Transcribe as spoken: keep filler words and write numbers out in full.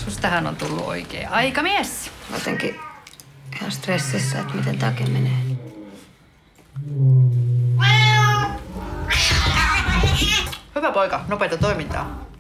Sustahan on tullut oikea aikamies. Mä jotenkin ihan stressissä, että miten tääkin menee. Hyvä poika, nopeata toimintaa.